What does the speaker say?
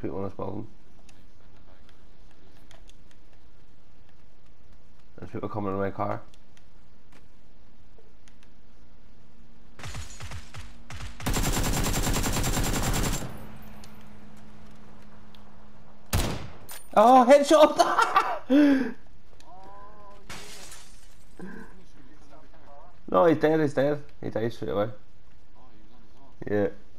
People on this building. There's people coming in my car. Oh, headshot! No, he's dead, he's dead. He died straight away. Yeah.